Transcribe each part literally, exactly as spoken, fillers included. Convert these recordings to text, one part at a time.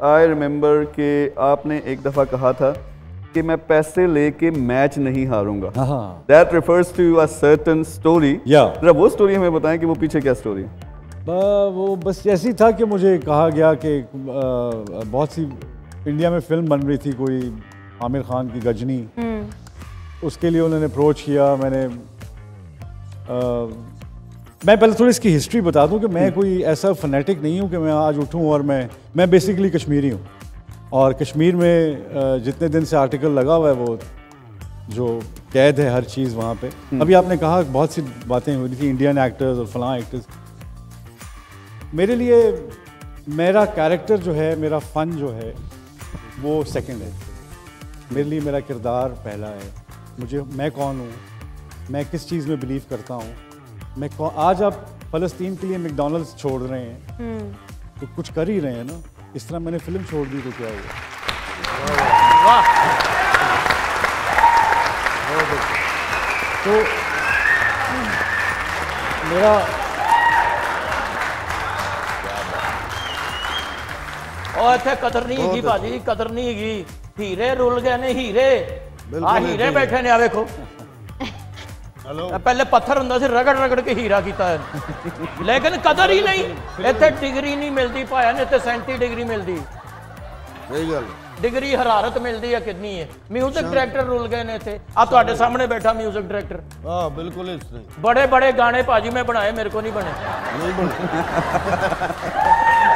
I remember कि आपने एक दफ़ा कहा था कि मैं पैसे लेके मैच नहीं हारूंगा। That refers to a certain story. जरा वो स्टोरी हमें बताएं कि वो पीछे क्या स्टोरी है। वो बस ऐसी था कि मुझे कहा गया कि बहुत सी इंडिया में फिल्म बन रही थी, कोई आमिर खान की गजनी, उसके लिए उन्होंने अप्रोच किया। मैंने आ, मैं पहले थोड़ी इसकी हिस्ट्री बता दूं कि मैं कोई ऐसा फनेटिक नहीं हूं कि मैं आज उठूं और मैं मैं बेसिकली कश्मीरी हूं, और कश्मीर में जितने दिन से आर्टिकल लगा हुआ है वो जो कैद है हर चीज़ वहाँ पे। अभी आपने कहा बहुत सी बातें हो रही थी, इंडियन एक्टर्स और फलां एक्टर्स। मेरे लिए मेरा कैरेक्टर जो है, मेरा फ़न जो है वो सेकंड है। मेरे लिए मेरा किरदार पहला है। मुझे मैं कौन हूँ, मैं किस चीज़ में बिलीव करता हूँ, मैं कौन। आज आप फ़लस्तीन के लिए मैकडॉनल्ड्स छोड़ रहे हैं तो कुछ कर ही रहे हैं ना। इस तरह मैंने फिल्म छोड़ दी तो क्या हुआ। तो मेरा और इतने कदर नहीं हैगी भाजी, कदर नहीं हैगी। हीरे रुल गए ने, हीरे आ हीरे बैठे ने। आ देखो पहले पत्थर हुंदा सी, रगड़ रगड़ के हीरा कीता है, लेकिन कदर ही नहीं। इतने डिग्री नहीं मिलती भाया ने, इतने सैंती डिग्री मिलती। सही गल, डिग्री हरारत मिलती है कितनी है। म्यूजिक डायरेक्टर रुल गए ने इतने। आ तुहाडे सामने बैठा म्यूजिक डायरेक्टर। हाँ बिल्कुल इस तरह बड़े बड़े गाने भाजी मैं बनाए, मेरे को नहीं बने। नहीं बने।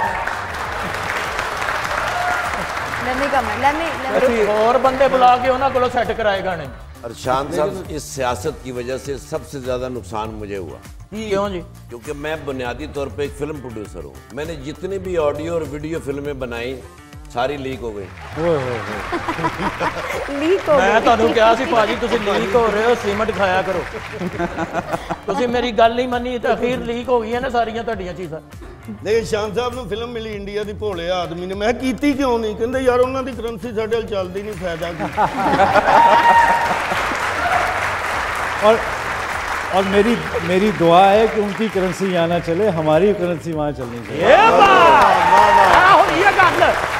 और बंदे बुला के उन्होंने को सेट कराए गाने। अरशान साहब, इस सियासत की वजह से सबसे ज्यादा नुकसान मुझे हुआ। क्यों जी? क्योंकि मैं बुनियादी तौर पे एक फिल्म प्रोड्यूसर हूँ। मैंने जितनी भी ऑडियो और वीडियो फिल्में बनाई सारी लीक हो गई। लीक हो गई। मैं ਤੁਹਾਨੂੰ ਕਿਹਾ ਸੀ ਭਾਜੀ ਤੁਸੀਂ ਲੀਕ ਹੋ ਰਹੇ ਹੋ, ਸੀਮਟ ਖਾਇਆ ਕਰੋ। ਤੁਸੀਂ ਮੇਰੀ ਗੱਲ ਨਹੀਂ ਮੰਨੀ ਤਾਂ ਅਖੀਰ ਲੀਕ ਹੋ ਗਈਆਂ ਨੇ ਸਾਰੀਆਂ ਤੁਹਾਡੀਆਂ ਚੀਜ਼ਾਂ। ਨਹੀਂ, ਸ਼ਾਨ ਸਾਹਿਬ ਨੂੰ ਫਿਲਮ ਮਿਲੀ ਇੰਡੀਆ ਦੀ ਭੋਲੇ ਆਦਮੀ ਨੇ। ਮੈਂ ਕੀਤੀ ਕਿਉਂ ਨਹੀਂ? ਕਹਿੰਦੇ ਯਾਰ ਉਹਨਾਂ ਦੀ ਕਰੰਸੀ ਸਾਡੇ ਨਾਲ ਚੱਲਦੀ ਨਹੀਂ, ਫਾਇਦਾ ਕੀ। और और मेरी मेरी दुआ है कि उनकी करेंसी यहाँ ना चले, हमारी करेंसी वहाँ चलनी चाहिए। ये बात, ये गल